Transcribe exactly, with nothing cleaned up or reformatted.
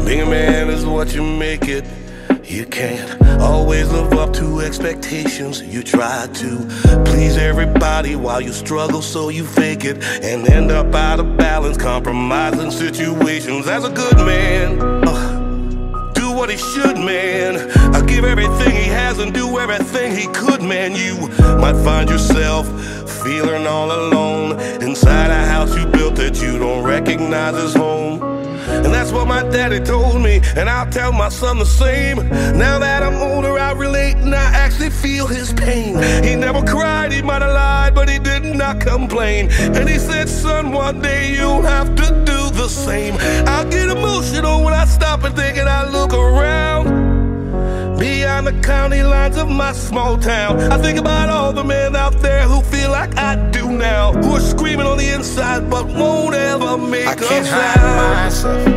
Being a man is what you make it. You can't always live up to expectations. You try to please everybody while you struggle, so you fake it and end up out of balance, compromising situations. As a good man, uh, do what he should, man. I give everything he has and do everything he could, man. You might find yourself feeling all alone inside a house you built that you don't recognize as home. And that's what my daddy told me, and I'll tell my son the same. Now that I'm older, I relate and I actually feel his pain. He never cried, he might have lied, but he did not complain. And he said, son, one day you'll have to do the same. I get emotional when I stop and think and I look around beyond the county lines of my small town. I think about all the men out there who feel like I do now, who are screaming on the inside but won't ever make a sound.